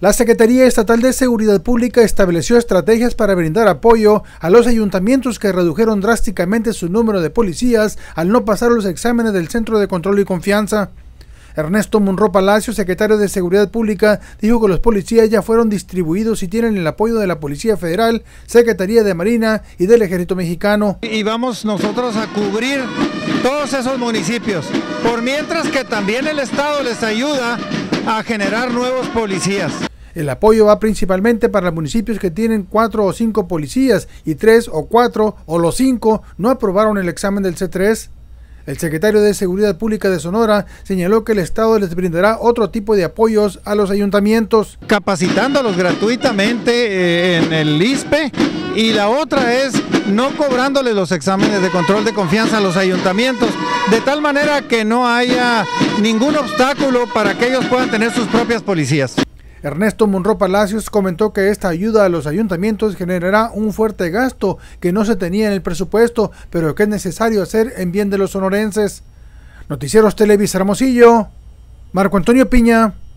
La Secretaría Estatal de Seguridad Pública estableció estrategias para brindar apoyo a los ayuntamientos que redujeron drásticamente su número de policías al no pasar los exámenes del Centro de Control y Confianza. Ernesto Monroy Palacio, secretario de Seguridad Pública, dijo que los policías ya fueron distribuidos y tienen el apoyo de la Policía Federal, Secretaría de Marina y del Ejército Mexicano. Y vamos nosotros a cubrir todos esos municipios, por mientras que también el Estado les ayuda a generar nuevos policías. El apoyo va principalmente para los municipios que tienen 4 o 5 policías y 3 o 4 o los 5 no aprobaron el examen del C3. El secretario de Seguridad Pública de Sonora señaló que el Estado les brindará otro tipo de apoyos a los ayuntamientos. Capacitándolos gratuitamente en el ISPE, y la otra es no cobrándoles los exámenes de control de confianza a los ayuntamientos, de tal manera que no haya ningún obstáculo para que ellos puedan tener sus propias policías. Ernesto Monroy Palacios comentó que esta ayuda a los ayuntamientos generará un fuerte gasto que no se tenía en el presupuesto, pero que es necesario hacer en bien de los sonorenses. Noticieros Televisa Hermosillo, Marco Antonio Piña.